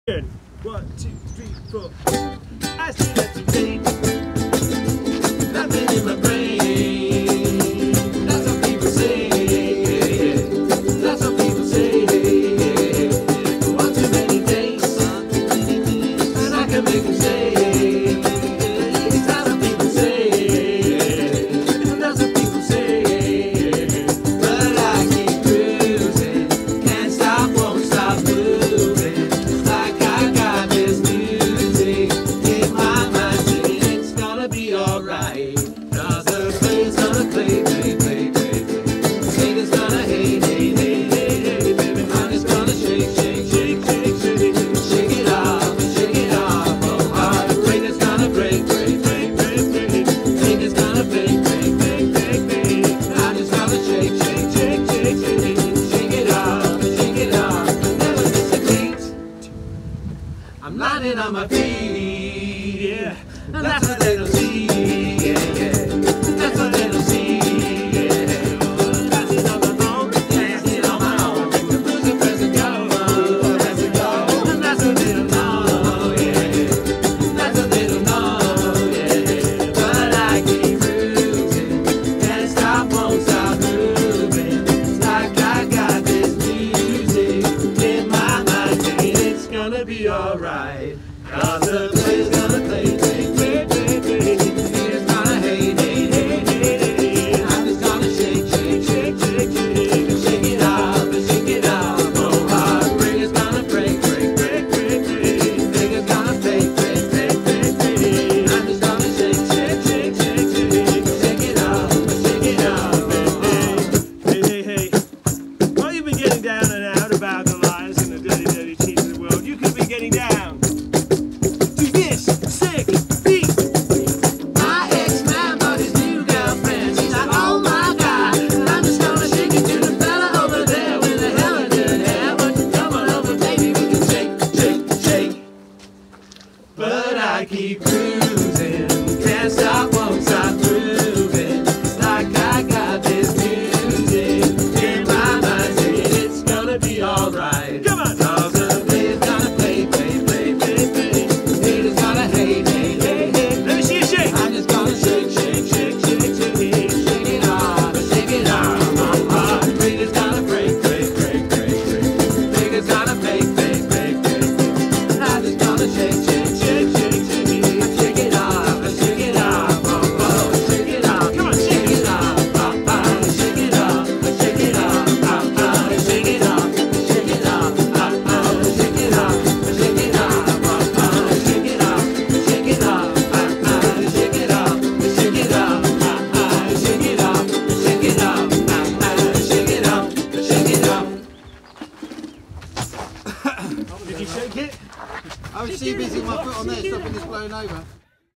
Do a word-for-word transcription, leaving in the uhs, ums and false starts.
Good. One, two, three, four. I see that today. Nothing in my brain. That's what people say. That's what people say. One too many days, and I can make them say. That's what people say. That's what people say. But I keep cruising, can't stop, won't stop moving. Alright, cause the play's gonna play, play, play, play, play. Haters gonna hate, hate, hate, hate, hate, baby. I'm just gonna shake, shake, shake, shake, shake, shake it off, shake it off. Oh, heart rate is gonna break, break, break, break, break. Haters gonna break, break, break, break, break. I'm just gonna shake, shake, shake, shake, shake, shake it off, shake it off. Never miss a beat. I'm landing on my feet, yeah. And that's what they don't see, yeah, yeah. That's what they don't see, yeah. That's it on my own, that's it on my own. The blues are present, go, present, go. And that's what they don't know, yeah. That's what they don't know, yeah. But I keep cruising, can't stop, won't stop moving. It's like I got this music in my mind, saying it's gonna be alright. Cause the play's gonna play, play. Down and out about the lies and the dirty, dirty cheats of the world. You could be getting down to this sick beat. My ex-man bought his new girlfriend. She's like, oh my God, I'm just gonna shake it to the fella over there with the hella good hair. But come on over, baby, we can shake, shake, shake. But I keep cruising, can't stop, won't stop moving. It's like I got this music in my mind, saying it's gonna be alright. Come on! Cause the play's gonna play, play, play, play, play. Haters gonna hate, hate, hate, hate. Let me see you shake! I'm just gonna shake, shake, shake, shake, shake. Shake it off, shake it off. My heart haters gonna break, break, break, break, break. Haters gonna fake, fake, fake, fake, fake. I'm just gonna shake, shake, shake, shake, shake. Shake it off, shake it off. Oh, oh, shake it off. Come on, shake it off. Oh, oh, shake it off, shake it off. Oh, oh, shake it off. Shake it off, oh, oh, shake it off, shake it off, oh, oh, shake it off, shake it off, oh, oh, shake it off, shake it off, oh, oh, shake it off, shake it off, oh, oh, shake it off, shake it off. Did you shake it? I was too busy with my foot on there stopping this blowing over.